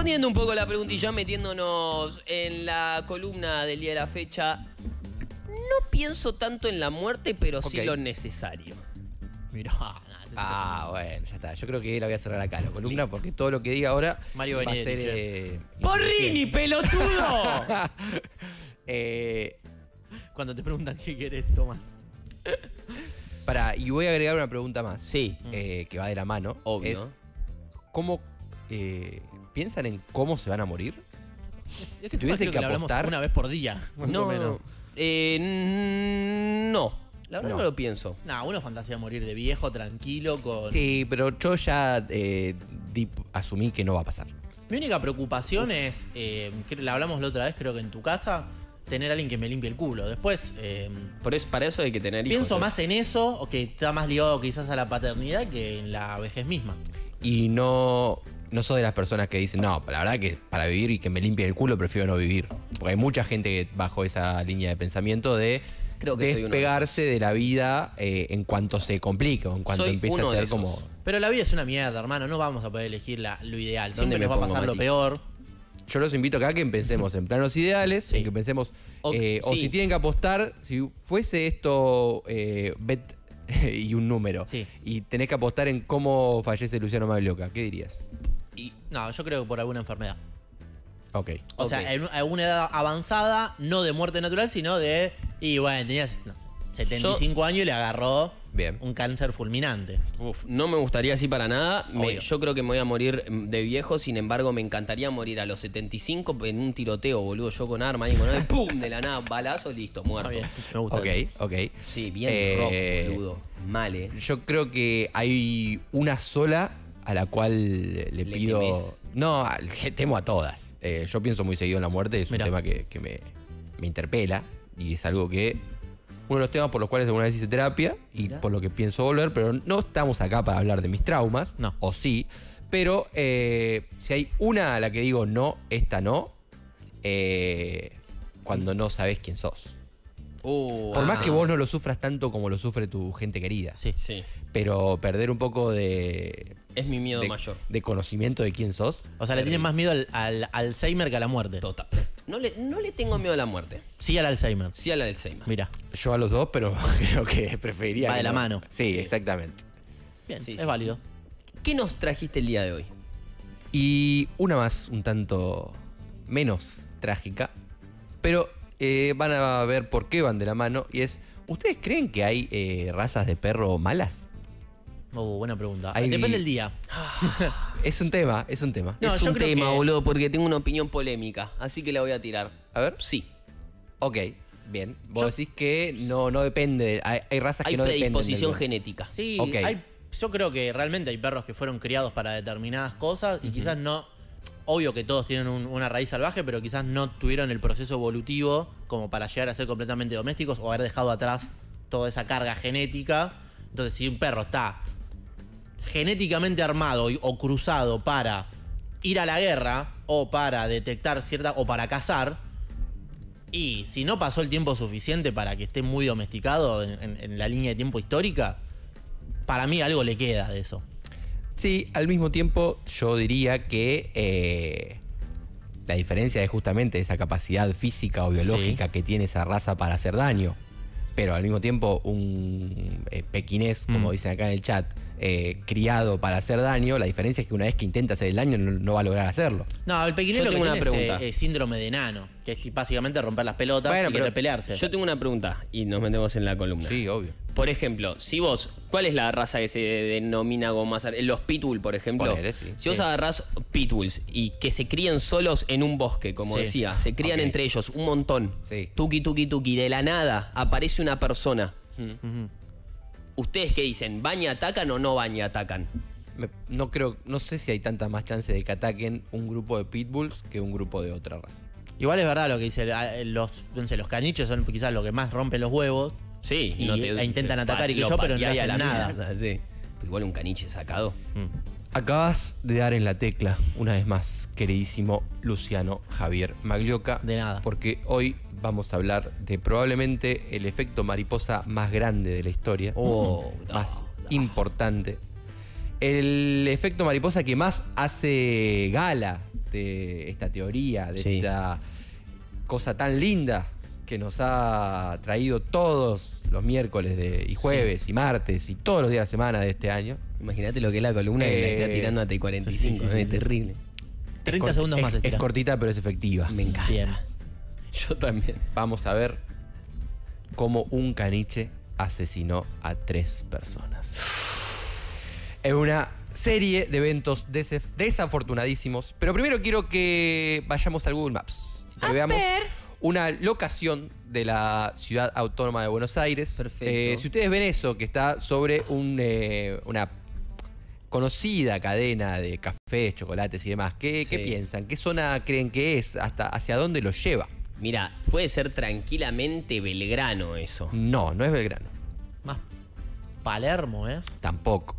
Respondiendo un poco la preguntilla, metiéndonos en la columna del día de la fecha, no pienso tanto en la muerte, pero sí lo necesario. Mirá. Bueno, ya está. Yo creo que la voy a cerrar acá la columna porque todo lo que diga ahora Mario va a Benedetti, ser... ¡Porrini, pelotudo! Cuando te preguntan qué querés, toma. Y voy a agregar una pregunta más. Sí. Que va de la mano. Obvio. Es, ¿cómo piensan en cómo se van a morir? Si tuviesen que lo hablamos apostar... una vez por día, más o menos. No. La verdad no lo pienso. Uno fantasea morir de viejo, tranquilo, con... Sí, pero yo ya asumí que no va a pasar. Mi única preocupación es, que la hablamos la otra vez, creo que en tu casa, tener a alguien que me limpie el culo. Después, Para eso hay que tener hijos. pienso más en eso, o que está más ligado quizás a la paternidad que en la vejez misma. Y no soy de las personas que dicen, no, la verdad que para vivir y que me limpien el culo prefiero no vivir. Porque hay mucha gente que bajo esa línea de pensamiento de Creo que despegarse de la vida en cuanto se complica, en cuanto empieza a ser como... Pero la vida es una mierda, hermano, no vamos a poder elegir lo ideal. ¿Dónde Siempre me nos va a pongo, pasar lo Mati? peor. Yo los invito acá a que pensemos en planos ideales, en que pensemos, o si tienen que apostar, si fuese esto bet y un número, y tenés que apostar en cómo fallece Luciano Maglioca, ¿qué dirías? No, yo creo que por alguna enfermedad. Ok. O sea, en una edad avanzada, no de muerte natural, sino de... Y bueno, tenías 75 años y le agarró un cáncer fulminante. No me gustaría así para nada. Obvio. Yo creo que me voy a morir de viejo. Sin embargo, me encantaría morir a los 75 en un tiroteo, boludo. Yo con arma y con arma, ¡pum! De la nada, balazo, listo, muerto. Bien, me gusta. Ok. Sí, bien rock, boludo. Mal, Yo creo que hay una sola a la cual le pido... temés. No, le temo a todas. Yo pienso muy seguido en la muerte, es un tema que me interpela y es algo que... Uno de los temas por los cuales alguna vez hice terapia y por lo que pienso volver, pero no estamos acá para hablar de mis traumas, o sí, pero si hay una a la que digo no, esta no, cuando no sabes quién sos. Por más que vos no lo sufras tanto como lo sufre tu gente querida. Sí. Pero perder un poco de... Es mi miedo mayor. De conocimiento de quién sos. O sea, le tienen más miedo al Alzheimer que a la muerte. Total. No le tengo miedo a la muerte. Sí al Alzheimer. Sí al Alzheimer. Mira. Yo a los dos, pero creo que preferiría... Va que de la no. mano. Sí, exactamente. Bien, es válido. ¿Qué nos trajiste el día de hoy? Y una más, un tanto menos trágica, pero van a ver por qué van de la mano, y es, ¿ustedes creen que hay razas de perro malas? Buena pregunta. Ahí Depende del día. Es un tema. No, es un tema, boludo, porque tengo una opinión polémica, así que la voy a tirar. A ver. Sí. Ok, bien. Vos decís que no depende, hay razas que no dependen. Hay predisposición del... genética. Sí, Ok. yo creo que realmente hay perros que fueron criados para determinadas cosas y quizás no... Obvio que todos tienen una raíz salvaje, pero quizás no tuvieron el proceso evolutivo como para llegar a ser completamente domésticos o haber dejado atrás toda esa carga genética. Entonces, si un perro está genéticamente armado o cruzado para ir a la guerra o para detectar o para cazar, y si no pasó el tiempo suficiente para que esté muy domesticado en la línea de tiempo histórica, para mí algo le queda de eso. Sí, al mismo tiempo yo diría que la diferencia es justamente esa capacidad física o biológica que tiene esa raza para hacer daño. Pero al mismo tiempo un pequinés, como dicen acá en el chat, criado para hacer daño, la diferencia es que una vez que intenta hacer el daño no va a lograr hacerlo. No, el pequinés Yo lo que tengo tiene una pregunta. es síndrome de enano, que es básicamente romper las pelotas y querer pelearse. Yo tengo una pregunta y nos metemos en la columna. Sí, obvio. Por ejemplo, si vos, ¿cuál es la raza que se denomina como más... Los pitbull, por ejemplo. Ponele, sí. Si vos agarrás pitbulls y que se crían solos en un bosque, como decía, se crían entre ellos un montón. Sí. Tuki, tuki, tuki. De la nada aparece una persona. ¿Ustedes qué dicen? ¿Van y atacan o no van y atacan? No sé si hay tanta más chance de que ataquen un grupo de pitbulls que un grupo de otra raza. Igual es verdad lo que dice, los caniches son quizás los que más rompen los huevos. Sí. Y intentan atacar y que yo, pero no hacen nada. Mierda, sí. Pero igual un caniche sacado. Acabas de dar en la tecla, una vez más, queridísimo Luciano Javier Maglioca. De nada. Porque hoy vamos a hablar de probablemente el efecto mariposa más grande de la historia. Más importante. El efecto mariposa que más hace gala esta teoría, de Sí. esta cosa tan linda que nos ha traído todos los miércoles y jueves y martes y todos los días de la semana de este año. Imagínate lo que es la columna que la está tirando a T45. Sí, sí, sí, Es sí. terrible. 30 segundos más Es estira. cortita, pero es efectiva. Me encanta. Bien. Yo también. Vamos a ver cómo un caniche asesinó a 3 personas. Es una serie de eventos desafortunadísimos. Pero primero quiero que vayamos al Google Maps. Que veamos una locación de la ciudad autónoma de Buenos Aires. Perfecto. Si ustedes ven eso, que está sobre una conocida cadena de cafés, chocolates y demás, ¿qué Sí. piensan? ¿Qué zona creen que es? ¿Hacia dónde los lleva? Mira, puede ser tranquilamente Belgrano eso. No, no es Belgrano. Más Palermo, ¿eh? Tampoco.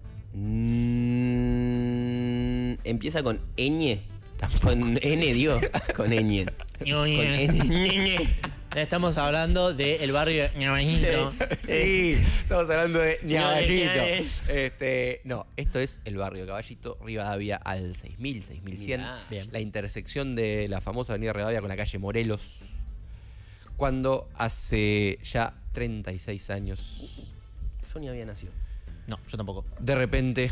Empieza con ñ. Con N, digo. Con ñ. Con N. Estamos hablando del barrio de Ñabajito. Sí, estamos hablando de Ñaballito. No, esto es el barrio Caballito, Rivadavia al 6000, 6100. Mirá. Bien. La intersección de la famosa avenida Rivadavia con la calle Morelos. Cuando hace ya 36 años, Yo ni había nacido. No, yo tampoco. de repente,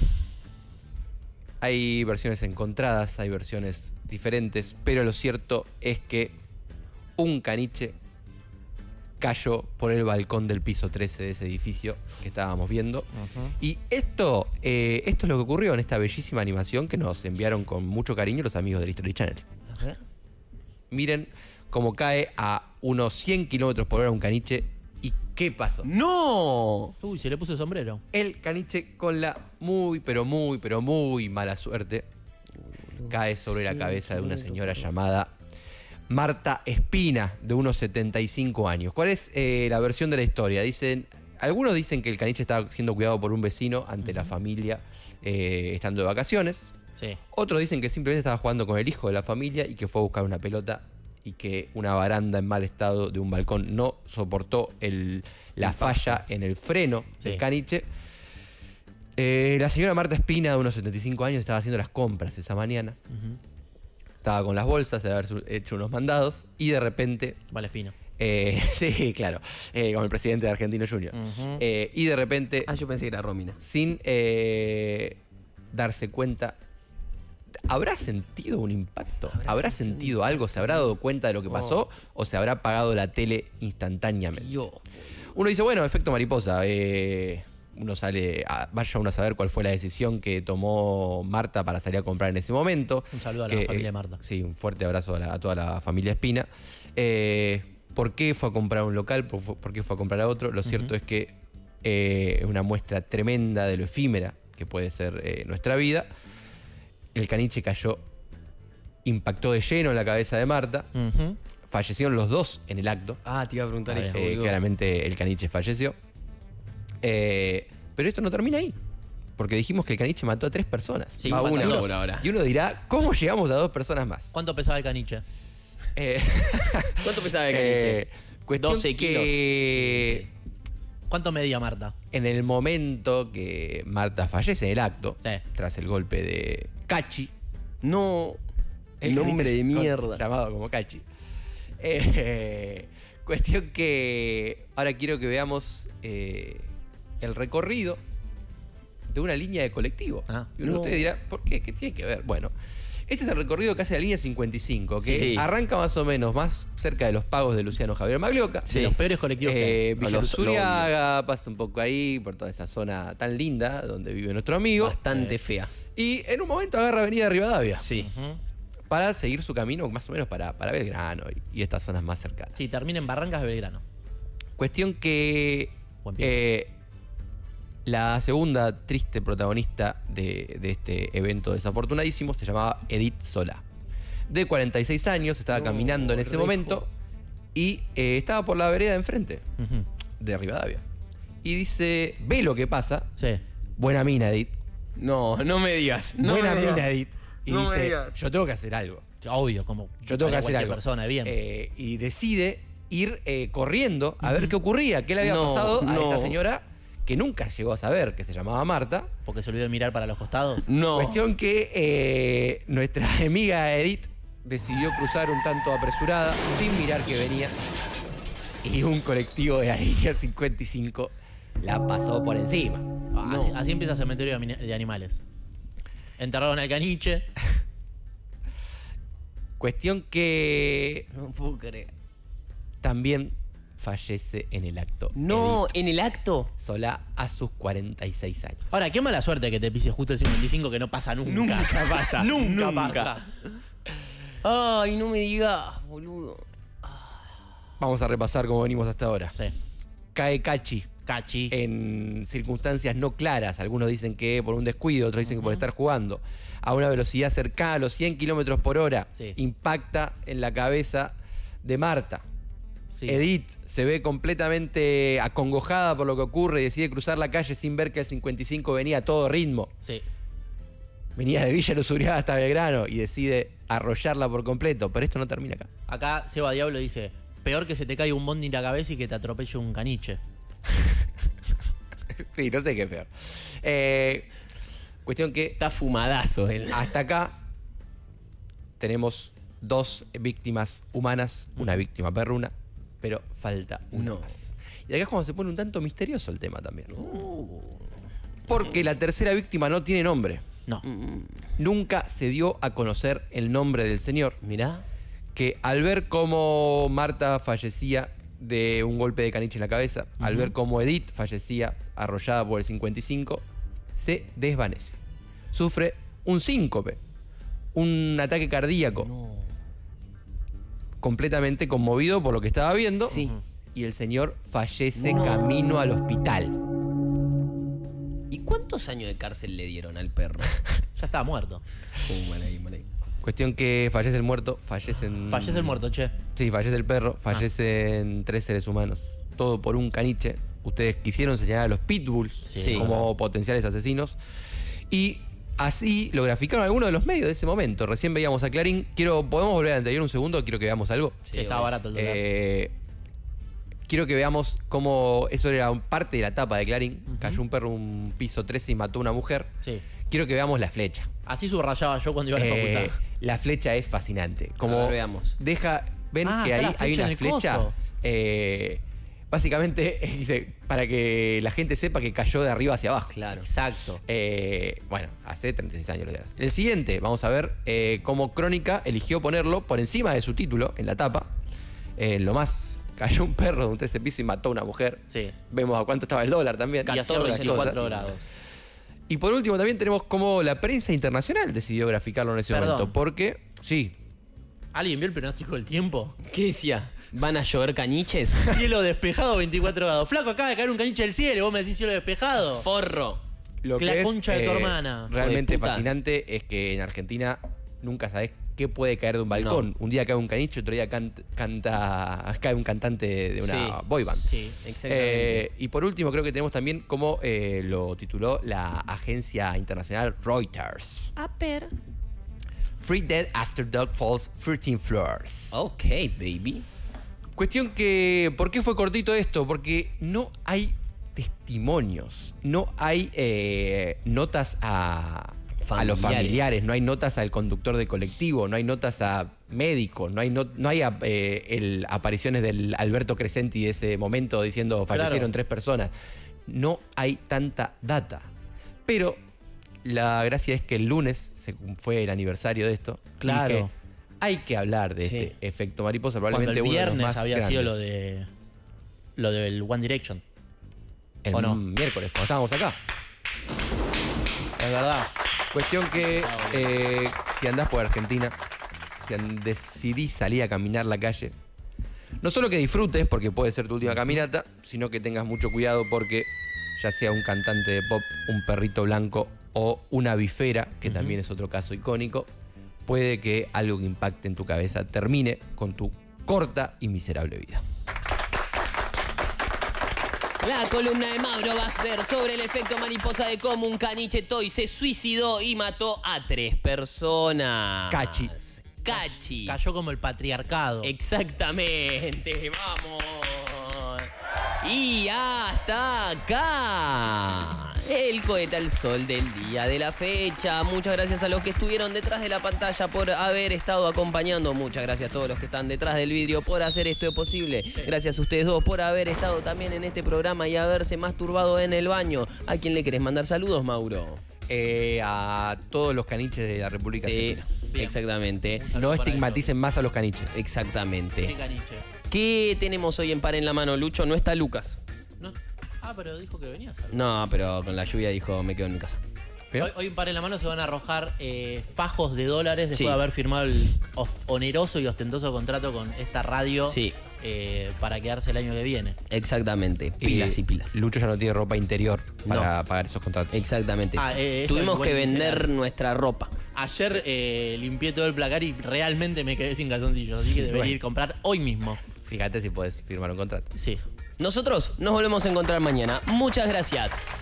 hay versiones encontradas, hay versiones diferentes, pero lo cierto es que un caniche cayó por el balcón del piso 13 de ese edificio que estábamos viendo. Y esto es lo que ocurrió en esta bellísima animación que nos enviaron con mucho cariño los amigos del History Channel. A ver. Miren cómo cae a unos 100 kilómetros por hora un caniche. ¿Y qué pasó? ¡No! Uy, se le puso el sombrero. El caniche con la muy, pero muy mala suerte cae sobre la cabeza de una señora llamada Marta Espina, de unos 75 años. ¿Cuál es la versión de la historia? Algunos dicen que el caniche estaba siendo cuidado por un vecino ante la familia estando de vacaciones. Sí. Otros dicen que simplemente estaba jugando con el hijo de la familia y que fue a buscar una pelota y que una baranda en mal estado de un balcón no soportó la falla en el freno del Sí. caniche. La señora Marta Espina, de unos 75 años, estaba haciendo las compras esa mañana. Estaba con las bolsas de haber hecho unos mandados y de repente... Vale, Espino. sí, claro, con el presidente de Argentino Junior. Y de repente, Ah, yo pensé que era Romina. sin darse cuenta, ¿habrá sentido un impacto? ¿Habrá sentido algo? ¿Se habrá dado cuenta de lo que pasó? ¿O se habrá apagado la tele instantáneamente? Uno dice, bueno, efecto mariposa. Uno sale, vaya uno a saber cuál fue la decisión que tomó Marta para salir a comprar en ese momento. Un saludo a la familia de Marta. Sí, un fuerte abrazo a toda la familia Espina. ¿Por qué fue a comprar a un local? ¿Por qué fue a comprar a otro? Lo cierto es que es una muestra tremenda de lo efímera que puede ser nuestra vida. El caniche cayó, impactó de lleno en la cabeza de Marta. Fallecieron los dos en el acto. Ah, te iba a preguntar eso. boludo. Claramente el caniche falleció. Pero esto no termina ahí. Porque dijimos que el caniche mató a 3 personas. Sí, Va faltan una dos. por ahora. Y uno dirá, ¿cómo llegamos a 2 personas más? ¿Cuánto pesaba el caniche? ¿Cuánto pesaba el caniche? Cuestión 12 que ¿Cuánto medía Marta? en el momento que Marta fallece en el acto, Sí. tras el golpe de Cachi, No. el Nombre de caniche mierda. llamado como Cachi. Cuestión que ahora quiero que veamos el recorrido de una línea de colectivo. Ah. Y uno de ustedes dirá, ¿por qué? ¿Qué tiene que ver? Bueno, este es el recorrido que hace la línea 55, que Sí. arranca más o menos más cerca de los pagos de Luciano Javier Maglioca. De los peores colectivos que hay. Villa Los- Luzuriaga, pasa un poco ahí, por toda esa zona tan linda donde vive nuestro amigo. Bastante fea. Y en un momento agarra Avenida Rivadavia Sí. para seguir su camino más o menos para Belgrano y estas zonas más cercanas. Sí, termina en Barrancas de Belgrano. Cuestión que Buen pie. la segunda triste protagonista de este evento desafortunadísimo se llamaba Edith Solá. De 46 años, estaba No, caminando en ese re momento y estaba por la vereda de enfrente Ujú. de Rivadavia. Y dice, ve lo que pasa. Sí. Buena mina, Edith. No, no me digas. No Buena me digas. mina, Edith. Y No me dice, digas. yo tengo que hacer algo. Obvio, como Yo tengo que hacer cualquier algo. persona, bien. Y decide ir corriendo a ver qué ocurría, qué le había No, pasado a no. esa señora que nunca llegó a saber que se llamaba Marta. Porque se olvidó de mirar para los costados. No. Cuestión que nuestra amiga Edith decidió cruzar un tanto apresurada, sin mirar que venía, y un colectivo de la línea 55 la pasó por encima. Así empieza Cementerio de Animales. Enterraron al caniche. Cuestión que No puedo creer. también fallece en el acto. No, Edith en el acto. Solá a sus 46 años. Ahora, qué mala suerte que te pise justo el 55, que no pasa nunca. Nunca pasa. Nunca Nunca. pasa. Ay, no me digas, boludo. Vamos a repasar cómo venimos hasta ahora. Sí. Cae Cachi Cachi. en circunstancias no claras. Algunos dicen que por un descuido, otros dicen que por estar jugando. A una velocidad cercana a los 100 kilómetros por hora. Sí. Impacta en la cabeza de Marta. Sí. Edith se ve completamente acongojada por lo que ocurre y decide cruzar la calle sin ver que el 55 venía a todo ritmo. Sí. Venía de Villa Luzuriaga hasta Belgrano y decide arrollarla por completo. Pero esto no termina acá. Acá Seba Diablo dice: peor que se te caiga un bondi en la cabeza y que te atropelle un caniche. Sí, no sé qué es peor. Cuestión que Está fumadazo él. hasta acá tenemos 2 víctimas humanas, una víctima perruna, pero falta una No. más. Y acá es cuando se pone un tanto misterioso el tema también. Porque la tercera víctima no tiene nombre. No. Nunca se dio a conocer el nombre del señor, Mirá. que al ver cómo Marta fallecía de un golpe de caniche en la cabeza, al ver cómo Edith fallecía arrollada por el 55, se desvanece. Sufre un síncope, un ataque cardíaco, No. completamente conmovido por lo que estaba viendo, Sí. y el señor fallece camino al hospital. ¿Y cuántos años de cárcel le dieron al perro? Ya estaba muerto. Mal ahí, mal ahí. Cuestión que fallece el muerto, fallecen... Fallece el muerto, che. Sí, fallece el perro, fallecen 3 seres humanos. Todo por un caniche. Ustedes quisieron señalar a los pitbulls Sí. como potenciales asesinos. Y así lo graficaron algunos de los medios de ese momento. Recién veíamos a Clarín. ¿Podemos volver al anterior un segundo? Quiero que veamos algo. Sí, estaba barato el dólar. Quiero que veamos cómo eso era parte de la tapa de Clarín. Cayó un perro un piso 13 y mató a una mujer. Sí. Quiero que veamos la flecha. Así subrayaba yo cuando iba a la facultad. La flecha es fascinante. A Como ver, veamos. ven Ah, que está ahí la hay flecha en una el flecha. coso. Básicamente dice, para que la gente sepa que cayó de arriba hacia abajo. Claro. Exacto. Bueno, hace 36 años lo dirás. El siguiente, vamos a ver cómo Crónica eligió ponerlo por encima de su título, en la tapa. Lo más, cayó un perro de un 13 piso y mató a una mujer. Sí. Vemos a cuánto estaba el dólar también. Y a todas las 4 cosas. grados. Y por último también tenemos cómo la prensa internacional decidió graficarlo en ese Perdón. momento. Porque, sí, ¿Alguien vio el pronóstico del tiempo? ¿Qué decía? ¿Van a llover caniches? Cielo despejado, 24 grados. Flaco, acaba de caer un caniche del cielo. ¿Vos me decís cielo despejado? Forro. lo Que que la es concha de tu hermana. realmente Hijo de puta. fascinante es que en Argentina nunca sabés qué puede caer de un balcón. Un día cae un caniche, otro día cae un cantante de una Sí. boy band. Sí. Exactamente. Y por último creo que tenemos también como lo tituló la agencia internacional Reuters. Aper. Free Dead After Dog Falls 13 Floors. Ok, baby. Cuestión que, ¿por qué fue cortito esto? Porque no hay testimonios, no hay notas a los familiares, no hay notas al conductor de colectivo, no hay notas a médicos, no hay apariciones del Alberto Crescenti de ese momento diciendo fallecieron 3 personas. No hay tanta data. Pero la gracia es que el lunes fue el aniversario de esto. Y Claro. dije, hay que hablar de Sí. este efecto mariposa, Cuando probablemente el uno de los viernes más había sido grandes. lo del One Direction. El ¿o no? miércoles, cuando estábamos acá. Es verdad. Cuestión que si andás por Argentina, si decidís salir a caminar la calle, no solo que disfrutes, porque puede ser tu última caminata, sino que tengas mucho cuidado porque ya sea un cantante de pop, un perrito blanco o una bifera, que también es otro caso icónico, puede que algo que impacte en tu cabeza termine con tu corta y miserable vida. La columna de Mauro Baxter sobre el efecto mariposa de cómo un caniche toy se suicidó y mató a 3 personas. Cachi. Cachi. Cayó como el patriarcado. Exactamente, vamos. Y hasta acá el cohete al sol del día de la fecha. Muchas gracias a los que estuvieron detrás de la pantalla por haber estado acompañando. Muchas gracias a todos los que están detrás del vidrio por hacer esto posible. Gracias a ustedes dos por haber estado también en este programa y haberse masturbado en el baño. ¿A quién le querés mandar saludos, Mauro? A todos los caniches de la República Argentina. Bien. Exactamente. No estigmaticen más a los caniches. Exactamente. Qué caniche. ¿Qué tenemos hoy en Par en la Mano, Lucho? No está Lucas. No. Pero dijo que venía. No, pero con la lluvia dijo, me quedo en mi casa. Hoy en Par en la Mano se van a arrojar fajos de dólares después Sí. de haber firmado el oneroso y ostentoso contrato con esta radio Sí. para quedarse el año que viene. Exactamente. Pilas y pilas. Lucho ya no tiene ropa interior para pagar esos contratos. Exactamente. Eso Tuvimos es que buen vender literal. nuestra ropa. Ayer limpié todo el placar y realmente me quedé sin calzoncillos, así que debería ir a comprar hoy mismo. Fíjate si puedes firmar un contrato. Sí. Nosotros nos volvemos a encontrar mañana. Muchas gracias.